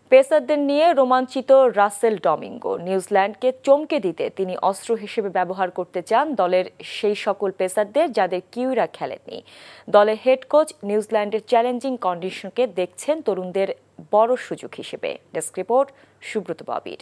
পেসারদের নিয়ে রোমাঞ্চিত Russell Domingo. নিউজিল্যান্ডকে চমকে দিতে তিনি অস্ত্র হিসেবে ব্যবহার করতে চান দলের সেই সকল পেসারদের যাদের কিউরা খেলেননি। দলের হেড কোচ নিউজিল্যান্ডের চ্যালেঞ্জিং কন্ডিশনকে দেখছেন তরুণদের বড় সুযোগ হিসেবে। ডেস্ক রিপোর্ট সুব্রত বাবির।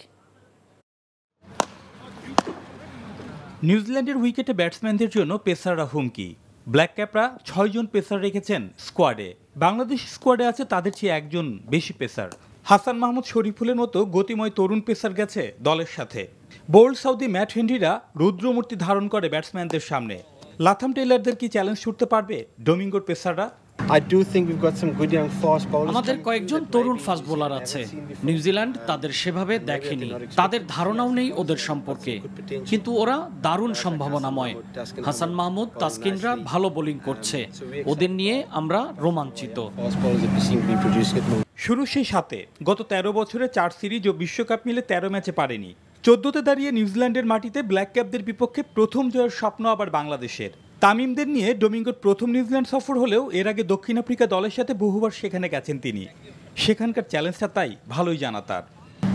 নিউজিল্যান্ডের উইকেটে ব্যাটসম্যানদের জন্য পেসাররা হুমকি। ব্ল্যাক ক্যাপরা 6 জন পেসার রেখেছেন স্কোয়াডে। বাংলাদেশ স্কোয়াডে আছে তাদের চেয়ে একজন বেশি পেসার। হাসান মাহমুদ শরীফুলের মতো গতিময় তরুণ পেসার গেছে দলের সাথে। বোল্ড সাউদি ম্যাট হেনরিরা রুদ্রমূর্তি ধারণ করে ব্যাটসম্যানদের সামনে। লাথাম টেইলারদের কি চ্যালেঞ্জ ছুটতে পারবে ডোমিঙ্গোর পেসাররা? আমাদের কয়েকজন তরুণ ফাস্ট বোলার আছে। নিউজিল্যান্ড তাদের সেভাবে দেখেনি, তাদের ধারণাও নেই ওদের সম্পর্কে, কিন্তু ওরা দারুণ সম্ভাবনাময়। হাসান মাহমুদ, তাসকিনরা ভালো বোলিং করছে, ওদের নিয়ে আমরা রোমাঞ্চিত। শুরু সেই সাথে গত 13 বছরে 4 সিরিজ ও বিশ্বকাপ মিলে 13 ম্যাচে পারেনি। 14তে দাঁড়িয়ে নিউজিল্যান্ডের মাটিতে ব্ল্যাক ক্যাপদের বিপক্ষে প্রথম জয়ের স্বপ্ন আবার বাংলাদেশের। তামিমদের নিয়ে ডোমিঙ্গোর প্রথম নিউজিল্যান্ড সফর হলেও এর আগে দক্ষিণ আফ্রিকা দলের সাথে বহুবার সেখানে গেছেন তিনি। সেখানকার চ্যালেঞ্জটা তাই ভালোই জানা তার।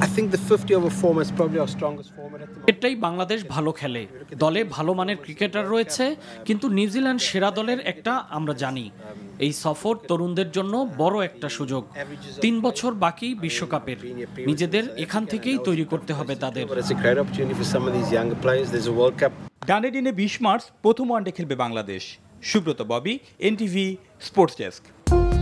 এটাই বাংলাদেশ ভালো খেলে, দলে ভালো মানের ক্রিকেটার রয়েছে, কিন্তু নিউজিল্যান্ড সেরা দলের একটা আমরা জানি। এই সফর তরুণদের জন্য বড় একটা সুযোগ। 3 বছর বাকি বিশ্বকাপের, নিজেদের এখান থেকেই তৈরি করতে হবে তাদের। ডানেডিনে 20 মার্চ প্রথম ওয়ানডে খেলবে Bangladesh. Subrata Bobby, NTV sports desk.